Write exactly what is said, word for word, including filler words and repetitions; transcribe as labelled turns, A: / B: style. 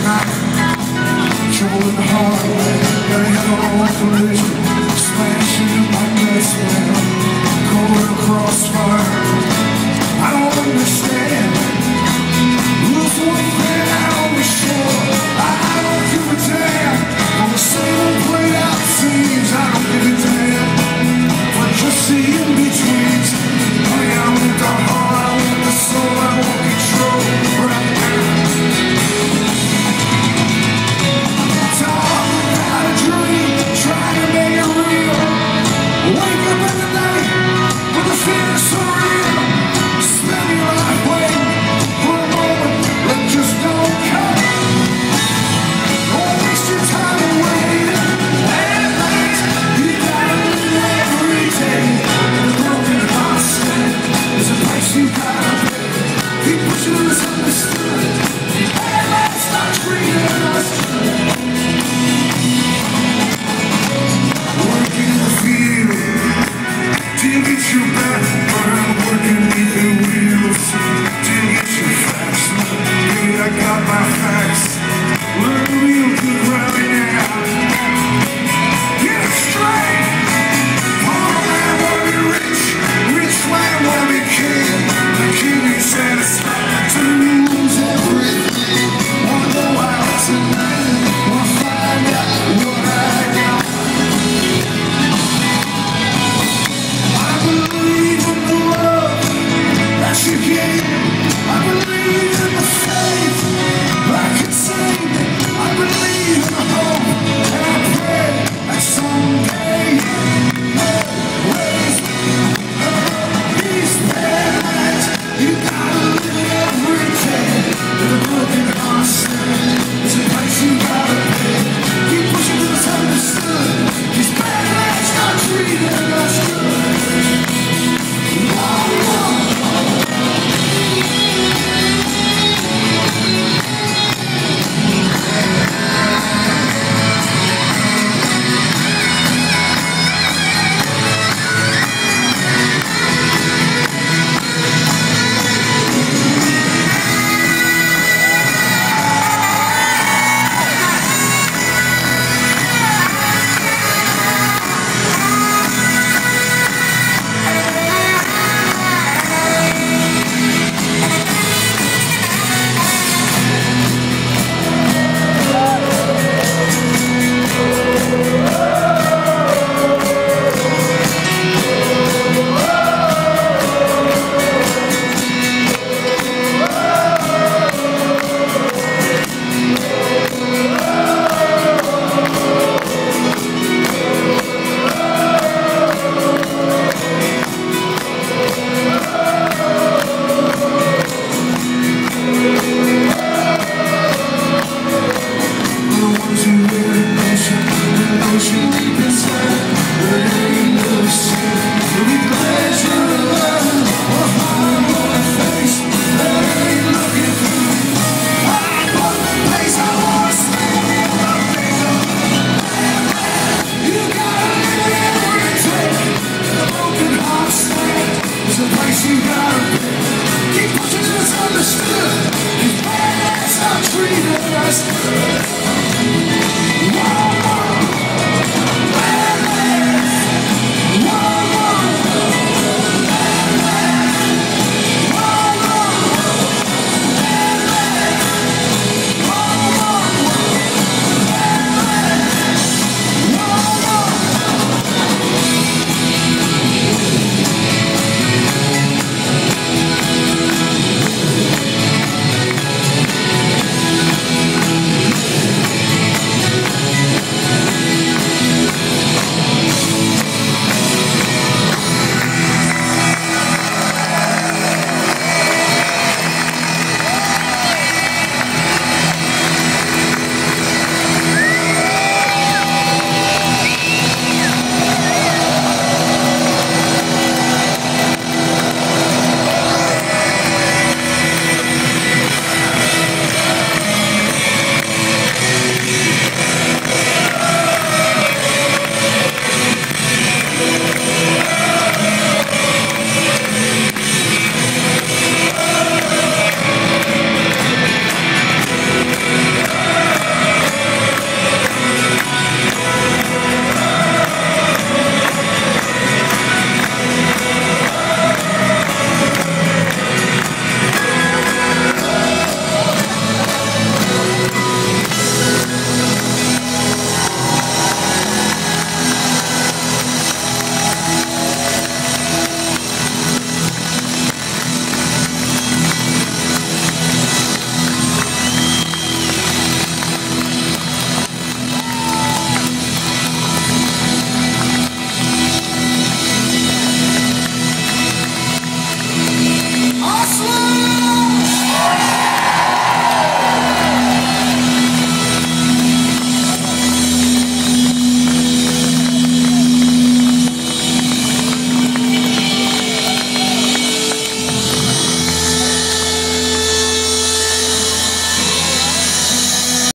A: night, trouble in the heart, gotta have a long collision, smashing in my guts, man, going across fire. I don't understand, lose one thing I always sure, I don't give a damn, on the same old played out scenes, I don't give a damn, but just the in-betweens, oh yeah, I want the heart, I want the soul, I want control, right now.
B: Treated us good.